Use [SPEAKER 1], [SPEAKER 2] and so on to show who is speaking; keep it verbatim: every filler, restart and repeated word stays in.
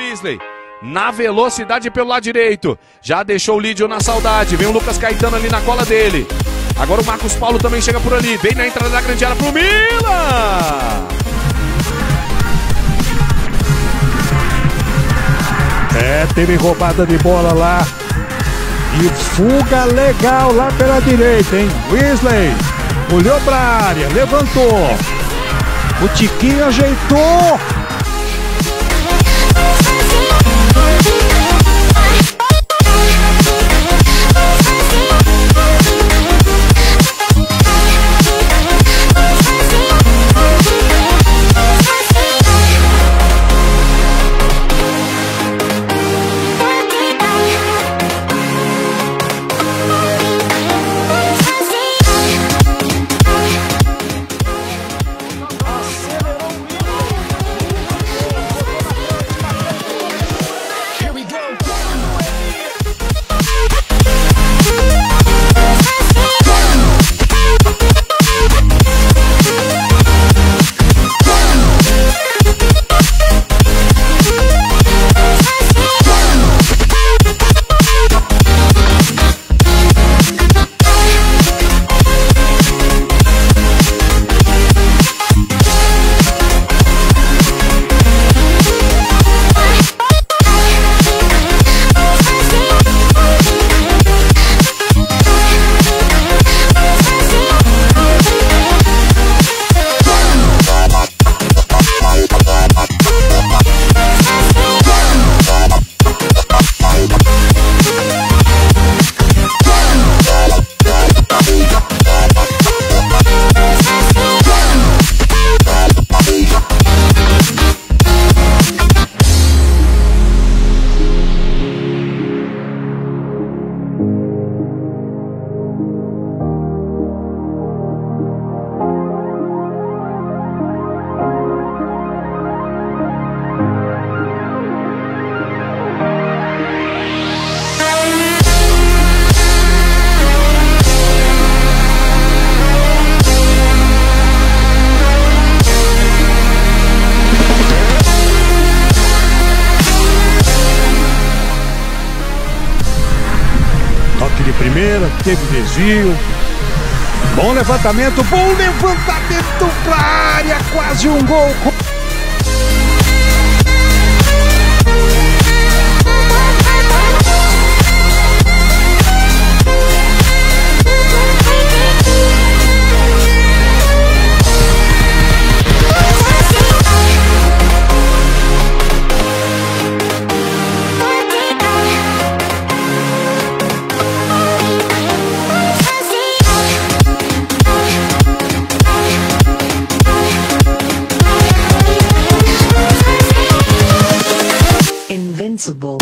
[SPEAKER 1] Wesley. Na velocidade pelo lado direito. Já deixou o Lídio na saudade. Vem o Lucas Caetano ali na cola dele. Agora o Marcos Paulo também chega por ali. Vem na entrada da grande área pro Milan.
[SPEAKER 2] É, teve roubada de bola lá. E fuga legal lá pela direita, hein? Wesley olhou pra área, levantou. O Tiquinho ajeitou. De primeira, teve desvio. Bom levantamento, bom levantamento pra área, quase um gol.
[SPEAKER 3] Invincible.